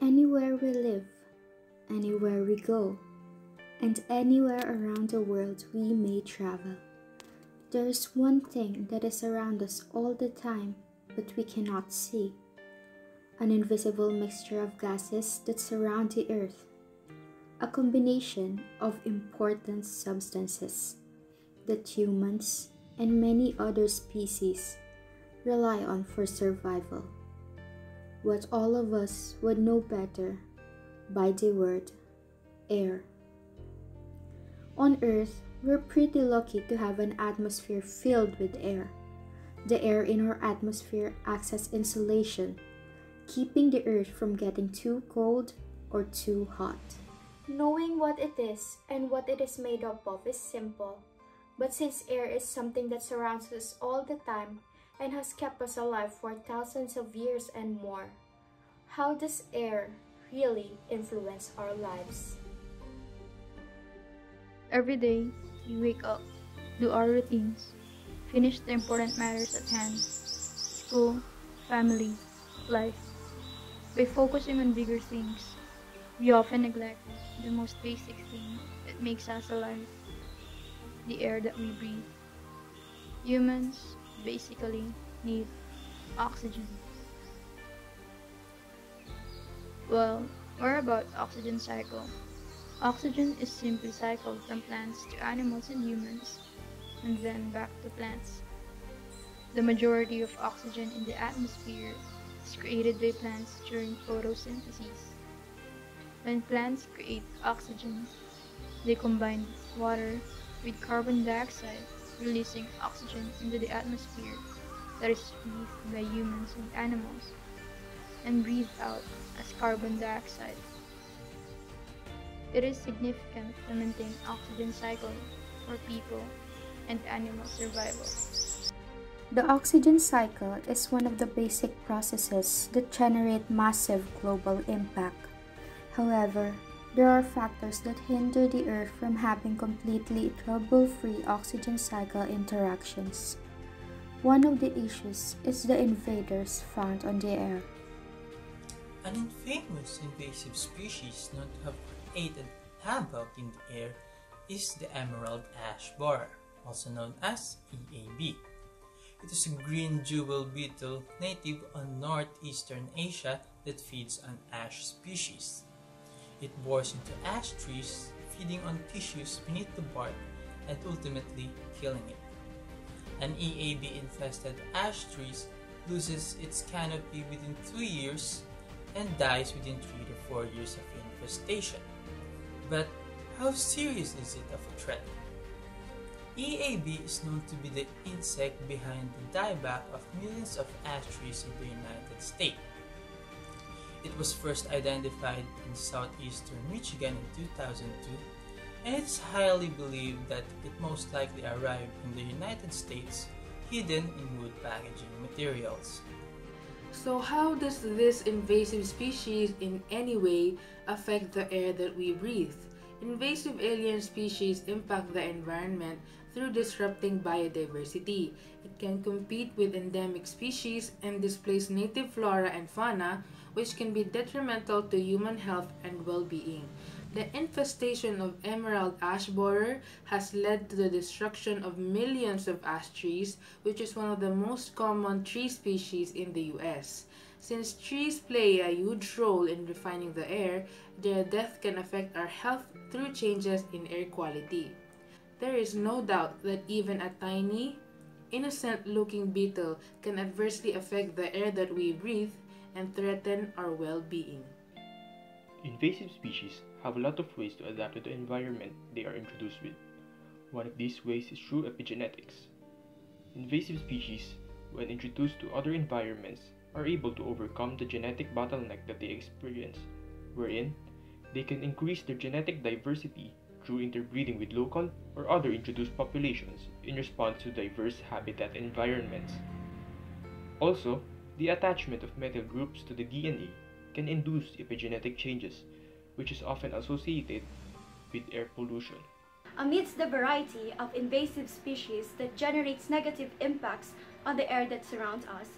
Anywhere we live, anywhere we go, and anywhere around the world we may travel, there is one thing that is around us all the time but we cannot see. An invisible mixture of gases that surround the earth. A combination of important substances that humans and many other species rely on for survival. What all of us would know better by the word air. On Earth, we're pretty lucky to have an atmosphere filled with air. The air in our atmosphere acts as insulation, keeping the Earth from getting too cold or too hot. Knowing what it is and what it is made up of is simple, but since air is something that surrounds us all the time and has kept us alive for thousands of years and more, how does air really influence our lives? Every day, we wake up, do our routines, finish the important matters at hand, school, family, life. By focusing on bigger things, we often neglect the most basic thing that makes us alive, the air that we breathe. Humans basically need oxygen. Well, more about oxygen cycle. Oxygen is simply cycled from plants to animals and humans, and then back to plants. The majority of oxygen in the atmosphere is created by plants during photosynthesis. When plants create oxygen, they combine water with carbon dioxide, releasing oxygen into the atmosphere that is breathed by humans and animals, and breathed out as carbon dioxide. It is significant to maintain oxygen cycle for people and animal survival. The oxygen cycle is one of the basic processes that generate massive global impact. However, there are factors that hinder the Earth from having completely trouble-free oxygen cycle interactions. One of the issues is the invaders found on the air. An infamous invasive species known to have created havoc in the air is the emerald ash borer, also known as EAB. It is a green jewel beetle native on northeastern Asia that feeds on ash species. It bores into ash trees, feeding on tissues beneath the bark and ultimately killing it. An EAB-infested ash tree loses its canopy within 2 years and dies within 3 to 4 years of infestation. But how serious is it of a threat? EAB is known to be the insect behind the dieback of millions of ash trees in the United States. It was first identified in southeastern Michigan in 2002, and it's highly believed that it most likely arrived in the United States hidden in wood packaging materials. So how does this invasive species in any way affect the air that we breathe? Invasive alien species impact the environment through disrupting biodiversity. It can compete with endemic species and displace native flora and fauna, which can be detrimental to human health and well-being. The infestation of emerald ash borer has led to the destruction of millions of ash trees, which is one of the most common tree species in the US. Since trees play a huge role in refining the air, their death can affect our health through changes in air quality. There is no doubt that even a tiny, innocent-looking beetle can adversely affect the air that we breathe and threaten our well-being. Invasive species have a lot of ways to adapt to the environment they are introduced with. One of these ways is through epigenetics. Invasive species, when introduced to other environments, are able to overcome the genetic bottleneck that they experience, wherein they can increase their genetic diversity through interbreeding with local or other introduced populations in response to diverse habitat environments. Also, the attachment of metal groups to the DNA can induce epigenetic changes, which is often associated with air pollution. Amidst the variety of invasive species that generates negative impacts on the air that surrounds us,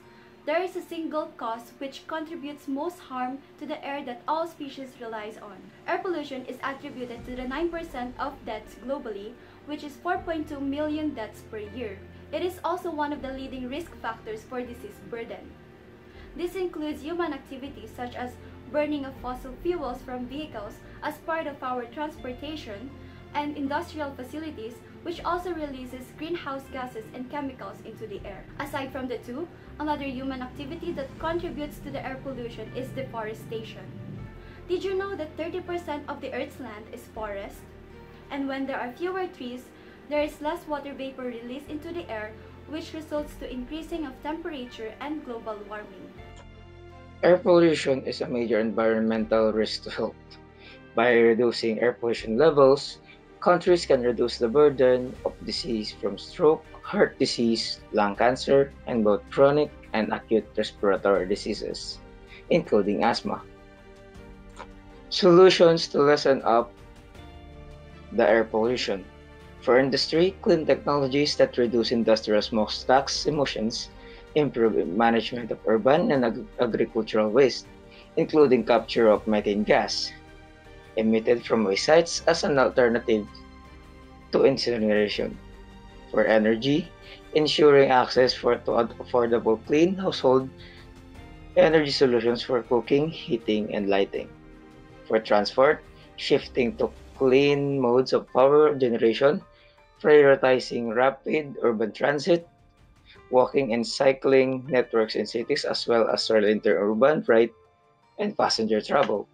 there is a single cause which contributes most harm to the air that all species relies on. Air pollution is attributed to the 9% of deaths globally, which is 4.2 million deaths per year. It is also one of the leading risk factors for disease burden. This includes human activities such as burning of fossil fuels from vehicles as part of our transportation, and industrial facilities, which also releases greenhouse gases and chemicals into the air. Aside from the two, another human activity that contributes to the air pollution is deforestation. Did you know that 30% of the Earth's land is forest? And when there are fewer trees, there is less water vapor released into the air, which results to increasing of temperature and global warming. Air pollution is a major environmental risk to health. By reducing air pollution levels, countries can reduce the burden of disease from stroke, heart disease, lung cancer, and both chronic and acute respiratory diseases, including asthma. Solutions to lessen up the air pollution. For industry, clean technologies that reduce industrial smokestacks emissions, improve management of urban and agricultural waste, including capture of methane gas, emitted from waste sites as an alternative to incineration. For energy, ensuring access to affordable clean household energy solutions for cooking, heating, and lighting. For transport, shifting to clean modes of power generation, prioritizing rapid urban transit, walking and cycling networks in cities, as well as rail interurban freight and passenger travel.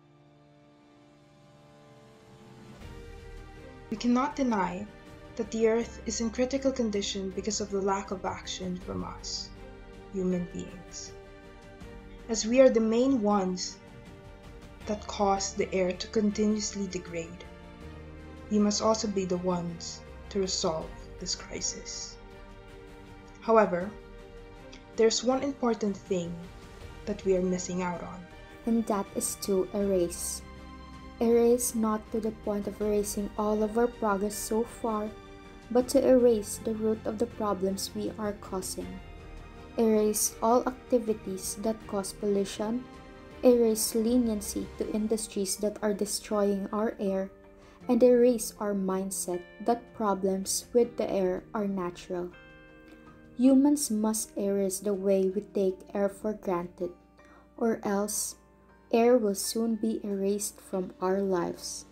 We cannot deny that the Earth is in critical condition because of the lack of action from us, human beings. As we are the main ones that cause the air to continuously degrade, we must also be the ones to resolve this crisis. However, there's one important thing that we are missing out on. And that is to erase. Erase not to the point of erasing all of our progress so far, but to erase the root of the problems we are causing. Erase all activities that cause pollution. Erase leniency to industries that are destroying our air, and erase our mindset that problems with the air are natural. Humans must erase the way we take air for granted, or else air will soon be erased from our lives.